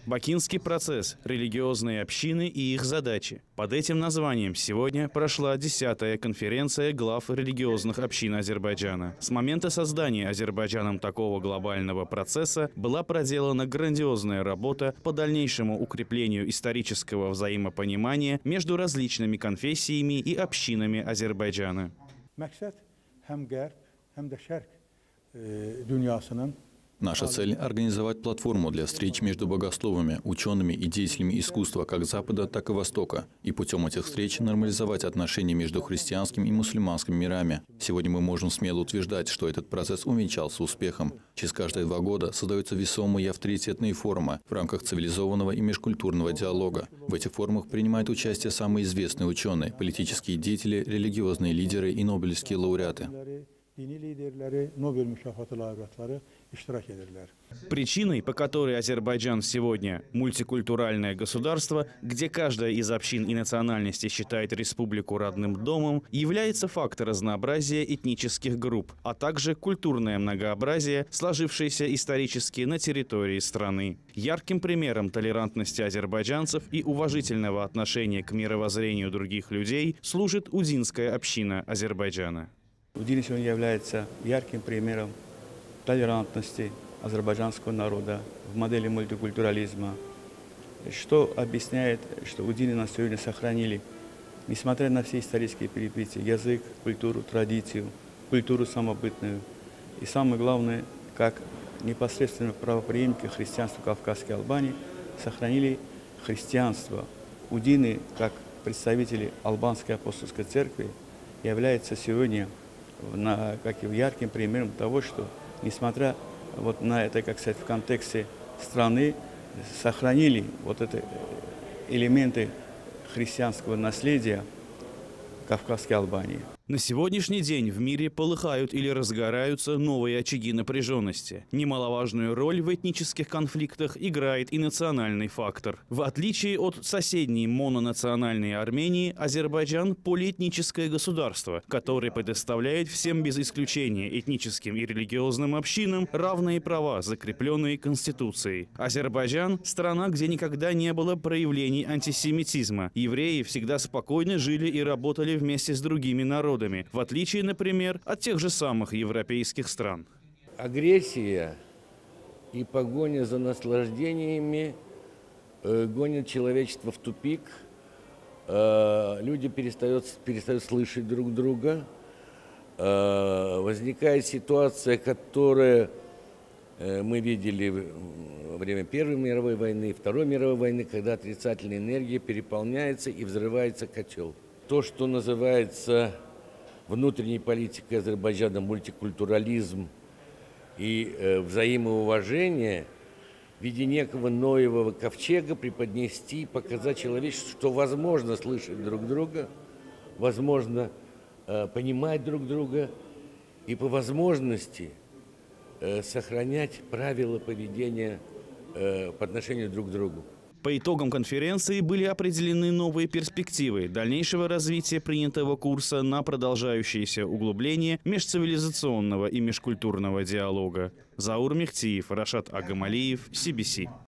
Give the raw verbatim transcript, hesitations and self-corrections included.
Бакинский процесс, религиозные общины и их задачи. Под этим названием сегодня прошла десятая конференция глав религиозных общин Азербайджана. С момента создания Азербайджаном такого глобального процесса была проделана грандиозная работа по дальнейшему укреплению исторического взаимопонимания между различными конфессиями и общинами Азербайджана. Наша цель – организовать платформу для встреч между богословами, учеными и деятелями искусства как Запада, так и Востока. И путем этих встреч нормализовать отношения между христианским и мусульманским мирами. Сегодня мы можем смело утверждать, что этот процесс увенчался успехом. Через каждые два года создаются весомые и авторитетные форумы в рамках цивилизованного и межкультурного диалога. В этих форумах принимают участие самые известные ученые, политические деятели, религиозные лидеры и нобелевские лауреаты. Причиной, по которой Азербайджан сегодня мультикультуральное государство, где каждая из общин и национальностей считает республику родным домом, является фактор разнообразия этнических групп, а также культурное многообразие, сложившееся исторически на территории страны. Ярким примером толерантности азербайджанцев и уважительного отношения к мировоззрению других людей служит удинская община Азербайджана. Удин сегодня является ярким примером толерантности азербайджанского народа в модели мультикультурализма, что объясняет, что удины на сегодня сохранили, несмотря на все исторические перипетии, язык, культуру, традицию, культуру самобытную. И самое главное, как непосредственно правопреемники христианства Кавказской Албании сохранили христианство. Удины, как представители албанской апостольской церкви, являются сегодня На, как и ярким примером того, что, несмотря вот на это, как сказать, в контексте страны, сохранили вот это элементы христианского наследия Кавказской Албании. На сегодняшний день в мире полыхают или разгораются новые очаги напряженности. Немаловажную роль в этнических конфликтах играет и национальный фактор. В отличие от соседней мононациональной Армении, Азербайджан – полиэтническое государство, которое предоставляет всем без исключения этническим и религиозным общинам равные права, закрепленные Конституцией. Азербайджан – страна, где никогда не было проявлений антисемитизма. Евреи всегда спокойно жили и работали вместе с другими народами, в отличие, например, от тех же самых европейских стран. Агрессия и погоня за наслаждениями э, гонят человечество в тупик. Э, люди перестают, перестают слышать друг друга. Э, возникает ситуация, которую э, мы видели во время Первой мировой войны, Второй мировой войны, когда отрицательная энергия переполняется и взрывается котел. То, что называется внутренней политикой Азербайджана мультикультурализм и э, взаимоуважение в виде некого Ноевого ковчега преподнести, показать человечеству, что возможно слышать друг друга, возможно э, понимать друг друга и по возможности э, сохранять правила поведения э, по отношению друг к другу. По итогам конференции были определены новые перспективы дальнейшего развития принятого курса на продолжающееся углубление межцивилизационного и межкультурного диалога. Заур Мехтиев, Рашат Агамалиев, си би си.